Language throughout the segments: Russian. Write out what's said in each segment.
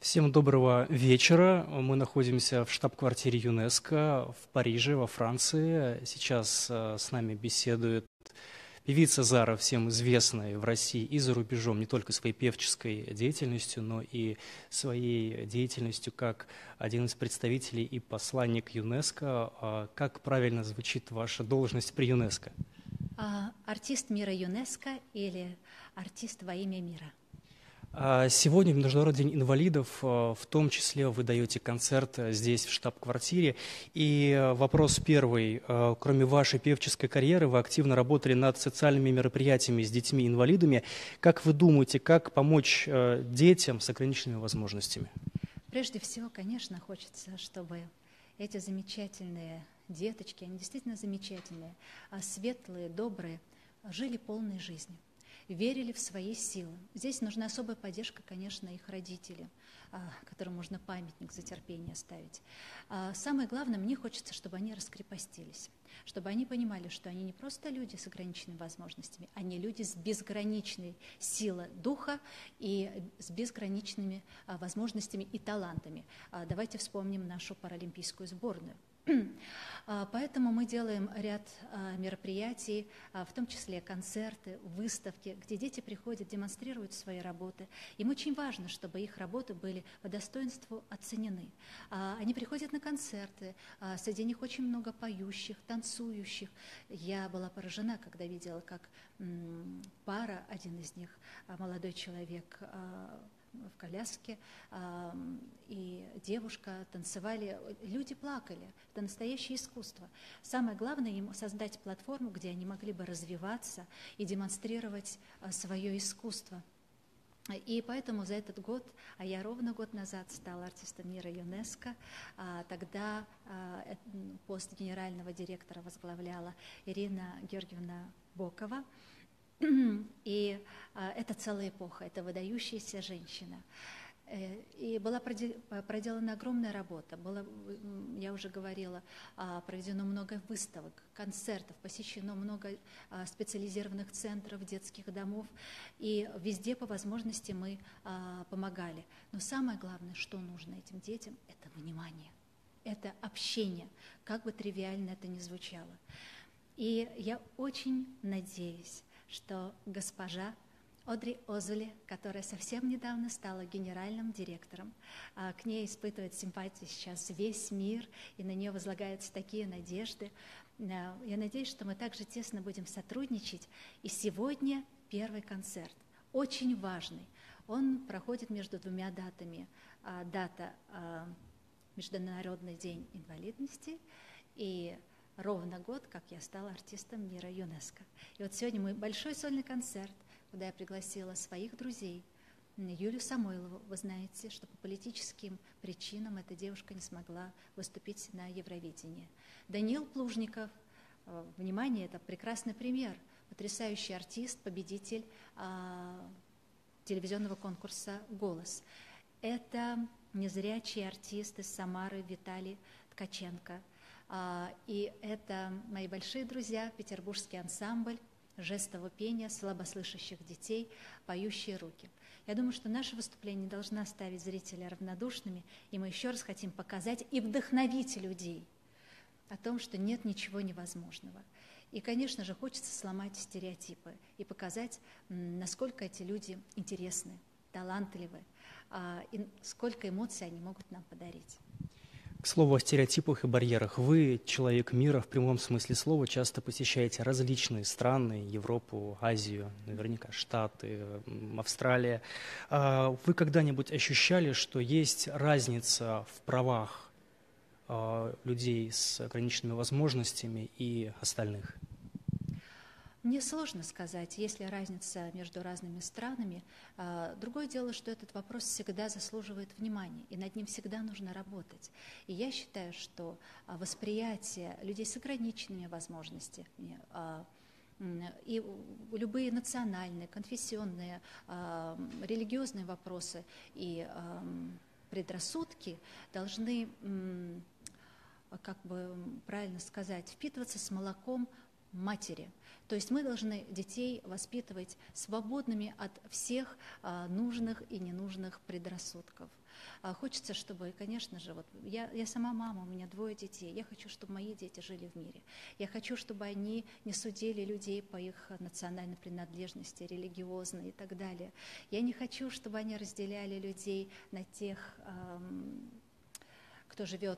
Всем доброго вечера. Мы находимся в штаб-квартире ЮНЕСКО в Париже, во Франции. Сейчас с нами беседует певица Зара, всем известная в России и за рубежом, не только своей певческой деятельностью, но и своей деятельностью как один из представителей и посланник ЮНЕСКО. Как правильно звучит ваша должность при ЮНЕСКО? Артист мира ЮНЕСКО или артист во имя мира? Сегодня, в Международный день инвалидов, в том числе вы даете концерт здесь, в штаб-квартире. И вопрос первый. Кроме вашей певческой карьеры, вы активно работали над социальными мероприятиями с детьми-инвалидами. Как вы думаете, как помочь детям с ограниченными возможностями? Прежде всего, конечно, хочется, чтобы эти замечательные деточки, они действительно замечательные, светлые, добрые, жили полной жизнью, верили в свои силы. Здесь нужна особая поддержка, конечно, их родителям, которым можно памятник за терпение ставить. Самое главное, мне хочется, чтобы они раскрепостились, чтобы они понимали, что они не просто люди с ограниченными возможностями, они люди с безграничной силой духа и с безграничными возможностями и талантами. Давайте вспомним нашу паралимпийскую сборную. Поэтому мы делаем ряд мероприятий, в том числе концерты, выставки, где дети приходят, демонстрируют свои работы. Им очень важно, чтобы их работы были по достоинству оценены. Они приходят на концерты, среди них очень много поющих, танцующих. Я была поражена, когда видела, как пара, один из них, молодой человек, в коляске, и девушка танцевали, люди плакали. Это настоящее искусство. Самое главное им создать платформу, где они могли бы развиваться и демонстрировать свое искусство. И поэтому за этот год, а я ровно год назад стала артистом мира ЮНЕСКО, тогда пост генерального директора возглавляла Ирина Георгиевна Бокова. И это целая эпоха, это выдающаяся женщина. И была проделана огромная работа. Я уже говорила, проведено много выставок, концертов, посещено много специализированных центров, детских домов. И везде по возможности мы помогали. Но самое главное, что нужно этим детям, это внимание, это общение, как бы тривиально это ни звучало. И я очень надеюсь, что госпожа Одри Озули, которая совсем недавно стала генеральным директором, к ней испытывает симпатию сейчас весь мир, и на нее возлагаются такие надежды. Я надеюсь, что мы также тесно будем сотрудничать. И сегодня первый концерт, очень важный. Он проходит между двумя датами. Дата Международный день инвалидности и ровно год, как я стала артистом мира ЮНЕСКО. И вот сегодня мой большой сольный концерт, куда я пригласила своих друзей, Юлию Самойлову. Вы знаете, что по политическим причинам эта девушка не смогла выступить на Евровидении. Даниил Плужников, внимание, это прекрасный пример, потрясающий артист, победитель телевизионного конкурса «Голос». Это незрячий артист из Самары Виталий Ткаченко. И это мои большие друзья, петербургский ансамбль жестового пения слабослышащих детей «Поющие руки». Я думаю, что наше выступление не должно оставить зрителей равнодушными, и мы еще раз хотим показать и вдохновить людей о том, что нет ничего невозможного. И, конечно же, хочется сломать стереотипы и показать, насколько эти люди интересны, талантливы, и сколько эмоций они могут нам подарить. К слову о стереотипах и барьерах. Вы, человек мира, в прямом смысле слова, часто посещаете различные страны, Европу, Азию, наверняка Штаты, Австралия. Вы когда-нибудь ощущали, что есть разница в правах людей с ограниченными возможностями и остальных? Мне сложно сказать, есть ли разница между разными странами. Другое дело, что этот вопрос всегда заслуживает внимания, и над ним всегда нужно работать. И я считаю, что восприятие людей с ограниченными возможностями и любые национальные, конфессионные, религиозные вопросы и предрассудки должны, как бы правильно сказать, впитываться с молоком матери. То есть мы должны детей воспитывать свободными от всех нужных и ненужных предрассудков. Хочется, чтобы, конечно же, вот я сама мама, у меня 2 детей, я хочу, чтобы мои дети жили в мире. Я хочу, чтобы они не судили людей по их национальной принадлежности, религиозной и так далее. Я не хочу, чтобы они разделяли людей на тех, кто живет,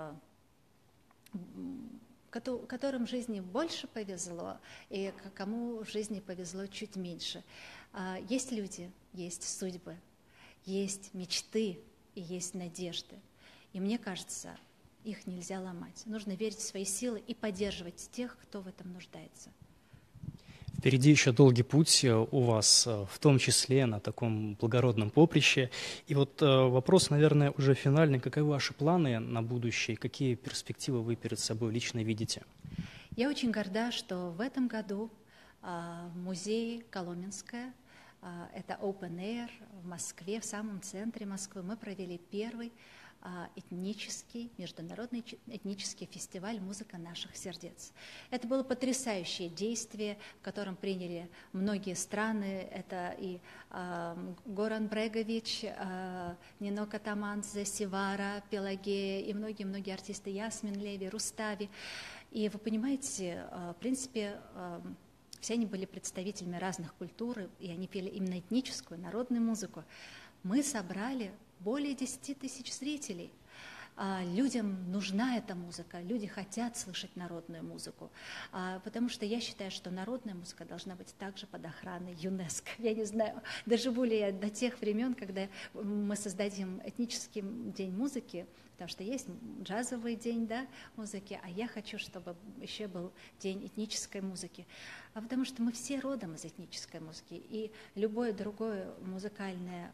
которым в жизни больше повезло, и кому в жизни повезло чуть меньше. Есть люди, есть судьбы, есть мечты и есть надежды. И мне кажется, их нельзя ломать. Нужно верить в свои силы и поддерживать тех, кто в этом нуждается. Впереди еще долгий путь у вас, в том числе на таком благородном поприще. И вот вопрос, наверное, уже финальный. Каковы ваши планы на будущее? Какие перспективы вы перед собой лично видите? Я очень горда, что в этом году музей Коломенское, это Open Air в Москве, в самом центре Москвы, мы провели первый этнический, международный этнический фестиваль «Музыка наших сердец». Это было потрясающее действие, в котором приняли многие страны. Это и Горан Брегович, Нино Катаманзе, Сивара, Пелагея и многие-многие артисты, Ясмин Леви, Рустави. И вы понимаете, в принципе, все они были представителями разных культур, и они пели именно этническую, народную музыку. Мы собрали более 10 тысяч зрителей. Людям нужна эта музыка, люди хотят слышать народную музыку, потому что я считаю, что народная музыка должна быть также под охраной ЮНЕСКО. Я не знаю, доживу ли я до тех времен, когда мы создадим этнический день музыки, потому что есть джазовый день, да, музыки, а я хочу, чтобы еще был день этнической музыки. Потому что мы все родом из этнической музыки, и любой другой музыкальный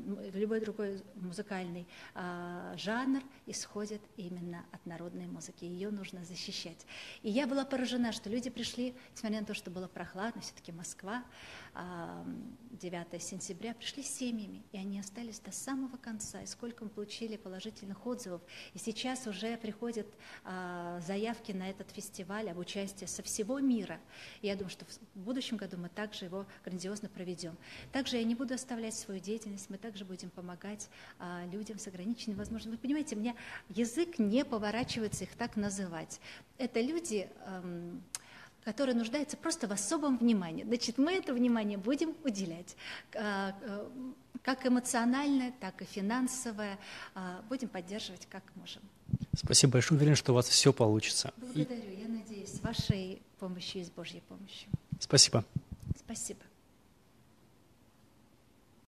жанр исходит именно от народной музыки, ее нужно защищать. И я была поражена, что люди пришли, несмотря на то, что было прохладно, все-таки Москва, 9 сентября, пришли с семьями, и они остались до самого конца, и сколько мы получили положительных отзывов. И сейчас уже приходят заявки на этот фестиваль об участии со всего мира. И я думаю, что в будущем году мы также его грандиозно проведем. Также я не буду оставлять свою деятельность, мы также будем помогать людям с ограниченными возможностями. Вы понимаете, у меня язык не поворачивается их так называть. Это люди, которые нуждаются просто в особом внимании. Значит, мы это внимание будем уделять. Как эмоциональное, так и финансовое. Будем поддерживать как можем. Спасибо большое. Уверен, что у вас все получится. Благодарю. Я надеюсь, с вашей помощью и с Божьей помощью. Спасибо. Спасибо.